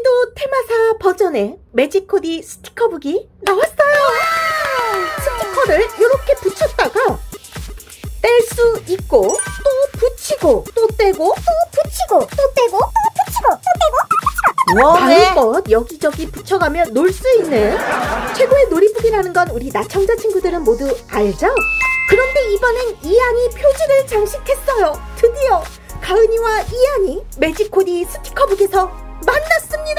이번에도 테마사 버전의 매직코디 스티커북이 나왔어요. 스티커를 이렇게 붙였다가 뗄 수 있고 또 붙이고 또 떼고 또 붙이고 또 떼고 또 붙이고 또 떼고 또 붙이고 마음껏 여기저기 붙여가며 놀 수 있는 최고의 놀이북이라는 건 우리 나청자 친구들은 모두 알죠? 그런데 이번엔 이안이 표지를 장식했어요. 드디어 가은이와 이안이 매직코디 스티커북에서 만났습니다.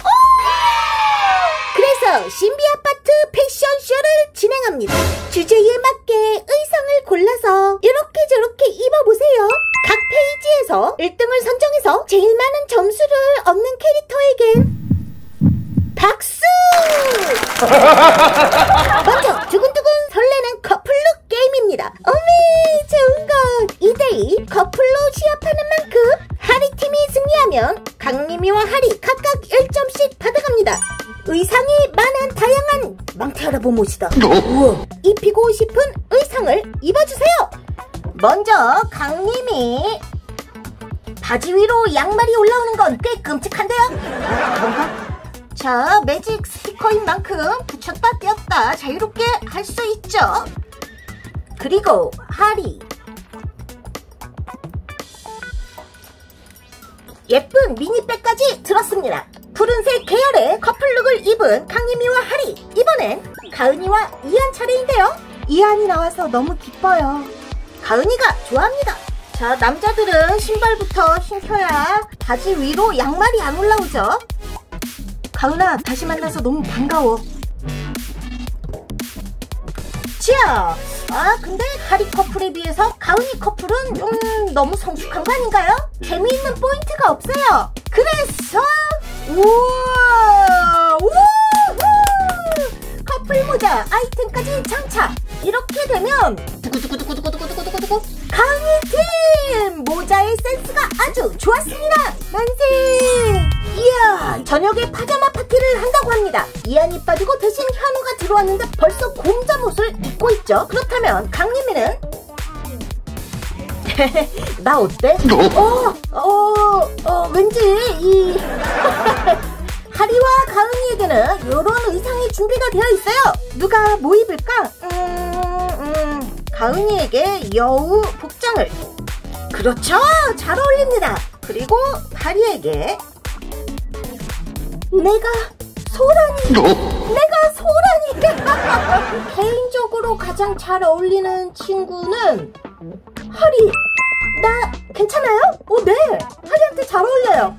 그래서 신비 아파트 패션쇼를 진행합니다. 주제에 맞게 의상을 골라서 이렇게 저렇게 입어보세요. 각 페이지에서 1등을 선정해서 제일 많은 점수를 얻는 캐릭터에겐 박수! 먼저 두근두근 설레는 커플룩 게임입니다. 어메 좋은 것! 2대2 커플로 시합하는 만큼 하리팀이 승리하면 강림이와 하리 각각 1점씩 받아갑니다. 의상이 많은 다양한 망태할아버 모시다. 우와. 입히고 싶은 의상을 입어주세요. 먼저 강림이 바지 위로 양말이 올라오는 건 꽤 끔찍한데요. 뭔가? 자, 매직 스티커인 만큼 붙였다 떼었다 자유롭게 할 수 있죠. 그리고 하리 예쁜 미니백까지 들었습니다. 푸른색 계열의 커플룩을 입은 강림이와 하리. 이번엔 가은이와 이안 차례인데요. 이안이 나와서 너무 기뻐요. 가은이가 좋아합니다. 자, 남자들은 신발부터 신겨야 바지 위로 양말이 안 올라오죠. 가은아, 다시 만나서 너무 반가워. 자, 근데 하리 커플에 비해서 가은이 커플은 좀 너무 성숙한 거 아닌가요? 재미있는 포인트가 없어요. 그래서 우와, 커플 모자 아이템까지 장착. 이렇게 되면 두구두구두구두구두구두구두구 가은이 팀 모자의 센스가 아주 좋았습니다. 만세. 이야, 저녁에 파자마 파티를 한다고 합니다. 이안이 빠지고 대신 현우가 들어왔는데 벌써 곰잠옷을 입고 있죠. 그렇다면 강림이는 나 어때? 왠지 이 하리와 가은이에게는 이런 의상이 준비가 되어 있어요. 누가 뭐 입을까? 가은이에게 여우 복장을. 그렇죠, 잘 어울립니다. 그리고 하리에게 내가 소란이. 개인적으로 가장 잘 어울리는 친구는 하리. 나 괜찮아요? 네, 하리한테 잘 어울려요.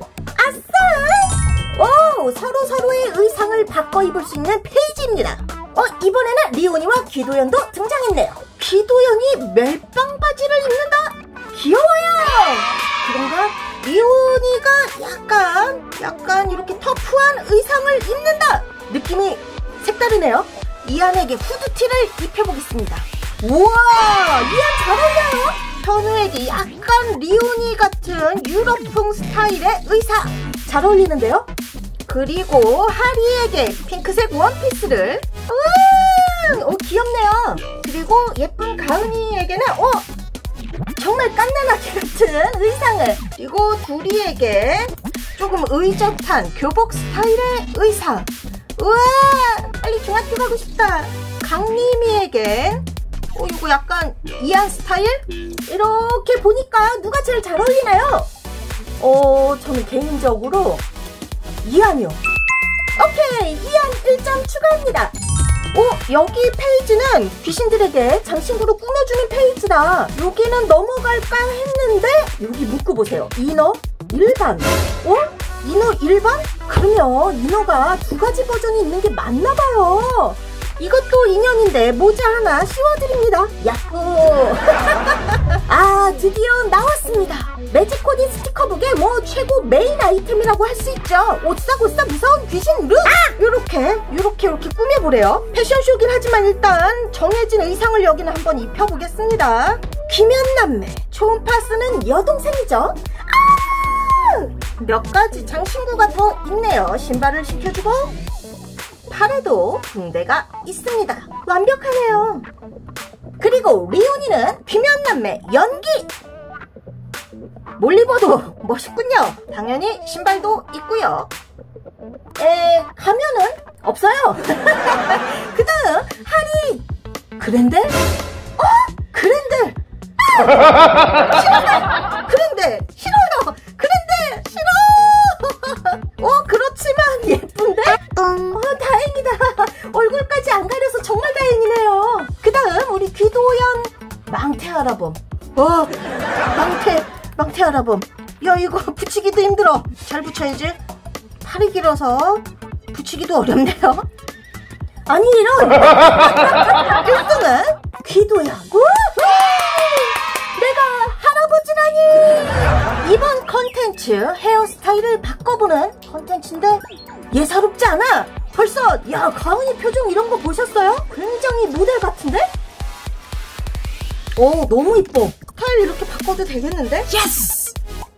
아싸! 서로의 의상을 바꿔 입을 수 있는 페이지입니다. 이번에는 리온이와 귀도연도 등장했네요. 귀도연이 멜빵 바지를 입는다? 귀여워요. 그런가? 리온이가 약간 이렇게 터프한 의상을 입는다. 느낌이 색다르네요. 이안에게 후드티를 입혀보겠습니다. 우와, 이안 잘 어울려요. 현우에게 약간 리온이 같은 유럽풍 스타일의 의상 잘 어울리는데요. 그리고 하리에게 핑크색 원피스를. 귀엽네요. 그리고 예쁜 가은이에게는 정말 깐난아기 같은 의상을. 그리고 두리에게 조금 의젓한 교복 스타일의 의상. 우와, 빨리 중학교 가고 싶다. 강림이에게 이거 약간 이안 스타일? 이렇게 보니까 누가 제일 잘 어울리나요? 저는 개인적으로 이안이요. 오케이, 이안 1점 추가합니다. 여기 페이지는 귀신들에게 장신구로 꾸며주는 페이지다. 여기는 넘어갈까 했는데 여기 문구 보세요. 이너 일반. 이너 일반? 그러면 이너가 2가지 버전이 있는 게 맞나봐요. 이것도 인연인데 모자 하나 씌워드립니다. 야호. 드디어 나왔습니다. 매직코디 스티커북의 최고 메인 아이템이라고 할 수 있죠. 오싸고싸 무서운 귀신 룩. 요렇게 꾸며보래요. 패션쇼긴 하지만 일단 정해진 의상을 여기는 한번 입혀보겠습니다. 귀면남매, 초음파 쓰는 여동생이죠. 몇 가지 장신구가 더 있네요. 신발을 시켜주고 팔에도 붕대가 있습니다. 완벽하네요. 그리고 리온이는 귀면남매 연기. 몰리버도 멋있군요. 당연히 신발도 있고요. 가면은 없어요. 그 다음 하리 그랜델? 그랜델! 싫어요! 그랜델! 싫어요! 그랜델! 싫어! 그렇지만 예쁜데? 다행이다. 얼굴까지 안 가려서 정말 다행이네요. 그 다음 우리 귀도연 망태 아라범. 망태 아라범. 야, 이거 붙이기도 힘들어. 잘 붙여야지. 팔이 길어서 붙이기도 어렵네요. 아니, 이런. 1등은 귀도연. 내가 할아버지라니. 이번 컨텐츠 헤어스타일을 바꿔보는 컨텐츠인데 예사롭지 않아. 벌써 야, 가은이 표정 이런 거 보셨어요? 굉장히 모델 같은데? 너무 이뻐. 스타일 이렇게 바꿔도 되겠는데? 예스!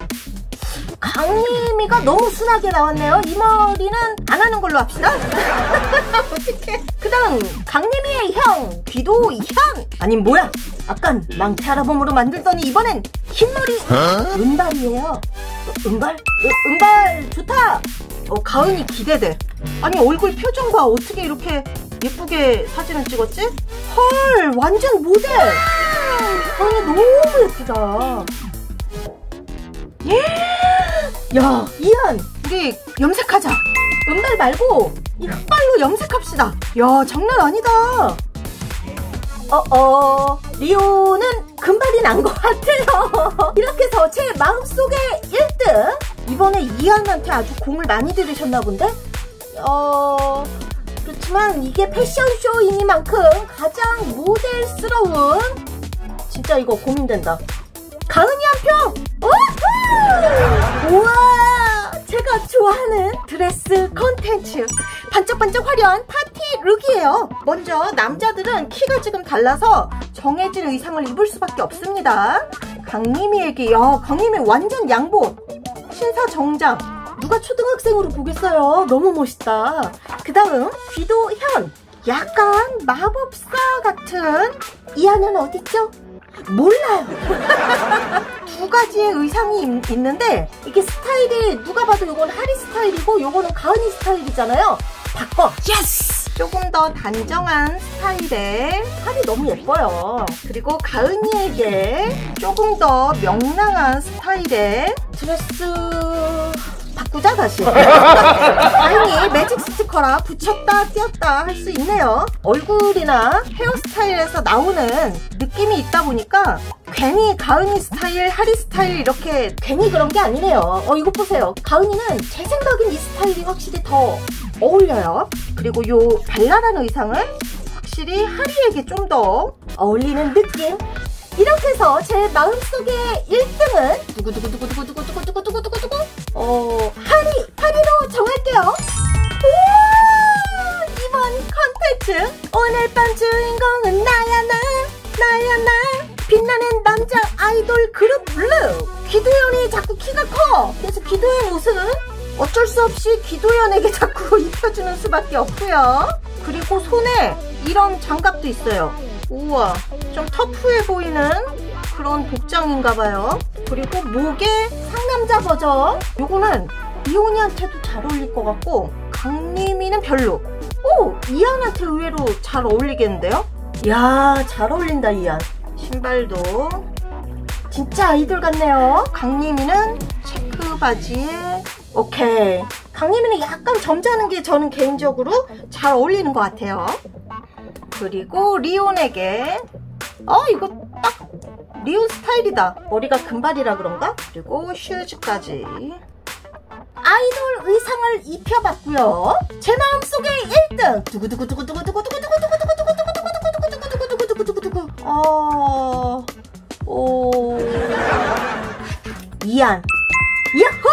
강림이가 너무 순하게 나왔네요. 이 머리는 안 하는 걸로 합시다. 어떡해. 그 다음 강림이의 형 귀도현. 아니 뭐야, 아깐 망태 아라범으로 만들더니 이번엔 흰머리 은발이에요. 은발? 은발 좋다. 가은이 기대돼. 아니 얼굴 표정 봐. 어떻게 이렇게 예쁘게 사진을 찍었지? 헐, 완전 모델. 가은이 너무 예쁘다. 야, 이한, 우리 염색하자. 은발 말고 이 흑발로 염색합시다. 야, 장난 아니다. 리오는 금발이 난 것 같아요. 이렇게 해서 제 마음속에 1등. 이번에 이한한테 아주 공을 많이 들으셨나 본데? 그렇지만 이게 패션쇼이니만큼 가장 모델스러운, 진짜 이거 고민된다. 가은이 한 표! 우와! 제가 좋아하는 드레스 컨텐츠. 반짝반짝 화려한 파티 룩이에요. 먼저 남자들은 키가 지금 달라서 정해진 의상을 입을 수밖에 없습니다. 강림이에게, 강림이 완전 양복. 신사 정장. 누가 초등학생으로 보겠어요. 너무 멋있다. 그 다음 귀도현. 약간 마법사 같은. 이하는 어딨죠? 몰라요. 두 가지의 의상이 있는데 이게 스타일이 누가 봐도 요건 하리 스타일이고 요거는 가은이 스타일이잖아요. 바꿔. 예스! 조금 더 단정한 스타일의 하리 너무 예뻐요. 그리고 가은이에게 조금 더 명랑한 스타일의 드레스 바꾸자 다시. 다행히 매직 스티커라 붙였다 띄었다 할 수 있네요. 얼굴이나 헤어스타일에서 나오는 느낌이 있다 보니까 괜히 가은이 스타일, 하리 스타일 이렇게 괜히 그런 게 아니네요. 이거 보세요. 가은이는 제 생각엔 이 스타일이 확실히 더 어울려요. 그리고 요 발랄한 의상은 확실히 하리에게 좀 더 어울리는 느낌. 이렇게 해서 제 마음속의 1등은 두구두구두구두구두구두구두구두구두구 하리로 정할게요. 우와! 이번 컨텐츠 오늘 밤 주인공은 나야 나 빛나는 남자 아이돌 그룹 블루. 귀도현이 자꾸 키가 커. 그래서 귀도현 옷은 어쩔 수 없이 귀도현에게 자꾸 입혀주는 수밖에 없고요. 그리고 손에 이런 장갑도 있어요. 우와, 좀 터프해 보이는 그런 복장인가봐요. 그리고 목에 상남자 버전. 요거는 이온이한테도 잘 어울릴 것 같고 강림이는 별로. 이한한테 의외로 잘 어울리겠는데요? 야, 잘 어울린다 이한. 신발도 진짜 아이돌 같네요. 강림이는 체크 바지에 오케이. 강림이는 약간 점잖은 게 저는 개인적으로 잘 어울리는 것 같아요. 그리고 리온에게 이거 딱 리온 스타일이다. 머리가 금발이라 그런가? 그리고 슈즈까지. 아이돌 의상을 입혀봤고요. 제 마음속의 1등 두구두구두구두구두구두구두구두구두구두구두구두구두구두구두구두구두구두구두구 이한. 야호!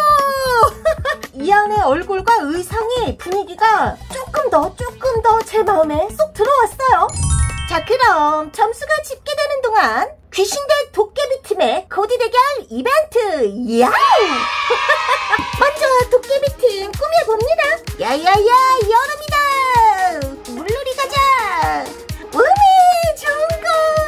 이한의 얼굴과 의상이 분위기가 조금 더 제 마음에 쏙 들어왔어요. 자, 그럼 점수가 집계되는 동안 귀신대 도깨비 팀의 코디 대결 이벤트. 야우! 먼저 도깨비 팀 꾸며봅니다. 야야야, 여름이다. 물놀이 가자. 우미, 좋은걸.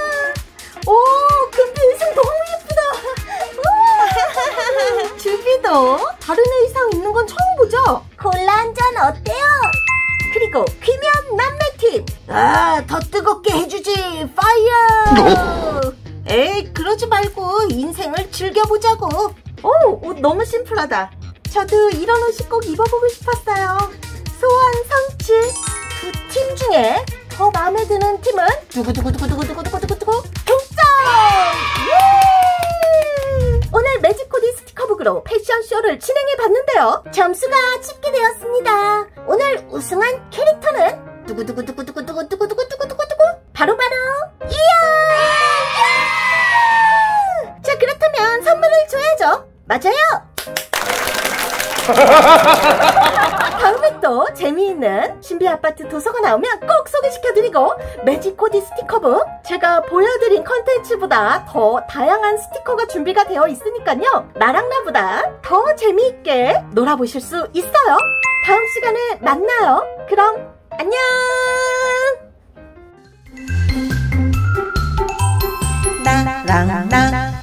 근데 의상 너무 예쁘다. 주비도 다른 의상 입는 건 처음 보죠? 콜라 한 잔 어때요? 그리고 귀면 남매 팁. 더 뜨겁게 해주지. 파이어. 에이, 그러지 말고 인생을 즐겨보자고. 오, 옷 너무 심플하다. 저도 이런 옷이 꼭 입어보고 싶었어요. 소원 성취. 두 팀 중에 더 마음에 드는 팀은 두구두구두구두구두구두구두구 동점! 예! 오늘 매직코디 스티커북으로 패션쇼를 진행해봤는데요. 점수가 집계되었습니다. 오늘 우승한 캐릭터는 두구두구두구두구두구두구두구두구두구 바로바로 이야! 자, 그렇다면 선물을 줘야죠. 맞아요. 다음에 또 재미있는 신비아파트 도서가 나오면 꼭 소개시켜드리고, 매직코디 스티커북 제가 보여드린 컨텐츠보다 더 다양한 스티커가 준비가 되어 있으니까요, 나랑 나보다 더 재미있게 놀아보실 수 있어요. 다음 시간에 만나요. 그럼 안녕. 나랑 나